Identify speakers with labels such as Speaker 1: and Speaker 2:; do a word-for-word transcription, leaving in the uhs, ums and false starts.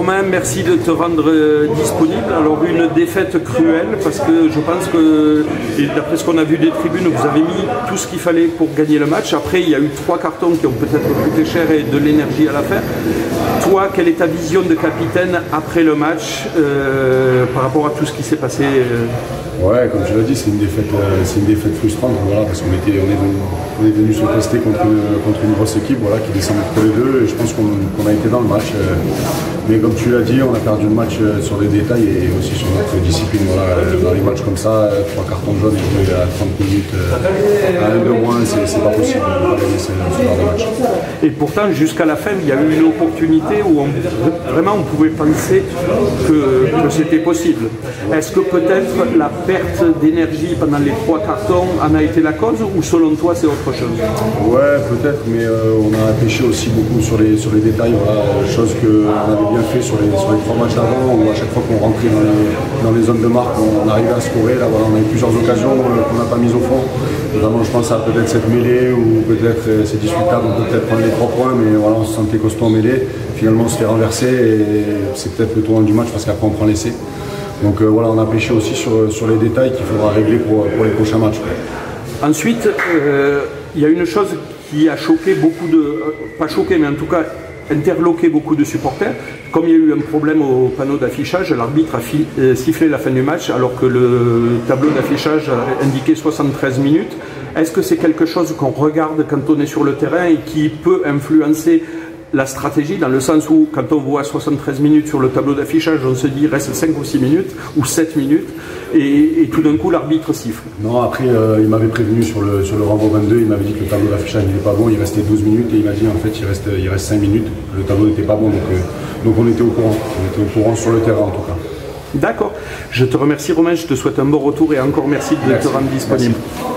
Speaker 1: Romain, merci de te rendre disponible. Alors une défaite cruelle parce que je pense que, d'après ce qu'on a vu des tribunes, vous avez mis tout ce qu'il fallait pour gagner le match. Après, il y a eu trois cartons qui ont peut-être coûté cher et de l'énergie à la fin. Toi, quelle est ta vision de capitaine après le match euh, par rapport à tout ce qui s'est passé euh...
Speaker 2: Ouais, comme tu l'as dit, c'est une défaite, euh, c'est une défaite frustrante, voilà, parce qu'on était, on est venu, on est venu se tester contre une, contre une grosse équipe, voilà, qui descend entre les deux, et je pense qu'on qu'on a été dans le match. Euh, mais comme tu l'as dit, on a perdu le match euh, sur les détails et aussi sur notre discipline. Voilà, euh, dans les matchs comme ça, euh, trois cartons jaunes et jouer à trente minutes euh, à un de moins, c'est pas possible de gagner ce, ce genre de match.
Speaker 1: Et pourtant, jusqu'à la fin, il y a eu une opportunité où on, vraiment on pouvait penser que, que c'était possible. Est-ce que peut-être la perte d'énergie pendant les trois cartons en a été la cause ou selon toi c'est autre chose?
Speaker 2: Ouais, peut-être, mais euh, on a pêché aussi beaucoup sur les, sur les détails, voilà, chose qu'on avait bien fait sur les, sur les trois matchs avant, où à chaque fois qu'on rentrait dans les, dans les zones de marque, on, on arrivait à scorer. Là, voilà, on a eu plusieurs occasions euh, qu'on n'a pas mises au fond. Notamment, je pense à peut-être cette mêlée où peut-être euh, c'est discutable, on peut peut-être prendre les trois points, mais voilà, on se sentait costaud en mêlée. Finalement, on se fait renverser et c'est peut-être le tournant du match parce qu'après on prend l'essai. Donc euh, voilà, on a pêché aussi sur, sur les détails qu'il faudra régler pour, pour les prochains matchs.
Speaker 1: Ensuite, euh, il y a une chose qui a choqué beaucoup de... Euh, pas choqué, mais en tout cas interloqué beaucoup de supporters. Comme il y a eu un problème au panneau d'affichage, l'arbitre a fi, euh, sifflé la fin du match alors que le tableau d'affichage indiquait soixante-treize minutes. Est-ce que c'est quelque chose qu'on regarde quand on est sur le terrain et qui peut influencer la stratégie, dans le sens où quand on voit soixante-treize minutes sur le tableau d'affichage, on se dit il reste cinq ou six minutes ou sept minutes et, et tout d'un coup l'arbitre siffle?
Speaker 2: Non, après euh, il m'avait prévenu sur le, sur le renvoi vingt-deux, il m'avait dit que le tableau d'affichage n'était pas bon, il restait douze minutes et il m'a dit en fait il reste, il reste cinq minutes, le tableau n'était pas bon, donc, euh, donc on était au courant, on était au courant sur le terrain en tout cas.
Speaker 1: D'accord, je te remercie Romain, je te souhaite un bon retour et encore merci de merci. te rendre disponible. Merci.